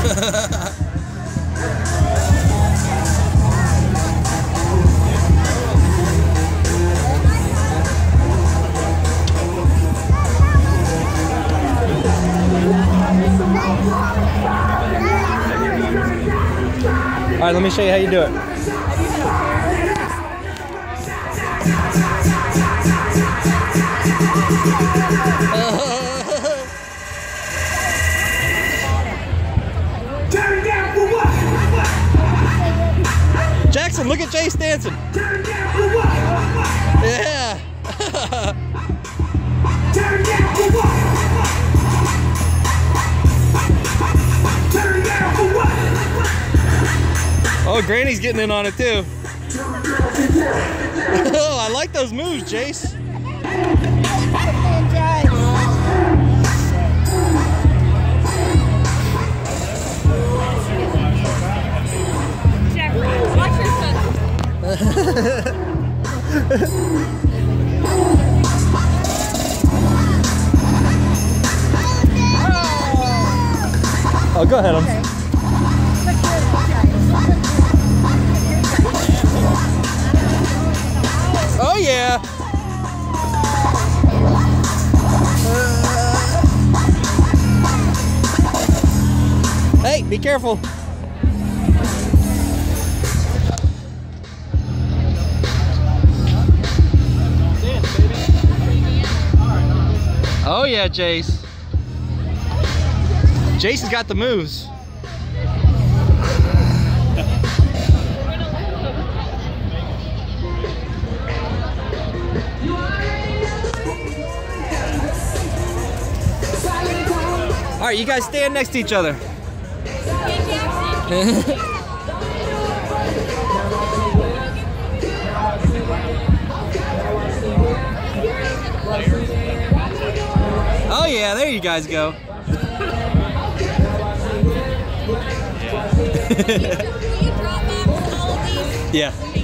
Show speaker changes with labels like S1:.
S1: All right, let me show you how you do it. Jackson, look at Jace dancing. Yeah. Oh, Granny's getting in on it too. Oh, I like those moves, Jace.
S2: Watch your foot.
S1: Oh, go ahead.
S2: Okay.
S1: Oh yeah. Hey, be careful. Oh yeah, Jace. Jace has got the moves. All right, you guys stand next to each other. Oh yeah, there you guys go.
S2: Will you drop off all of these?
S1: Yeah.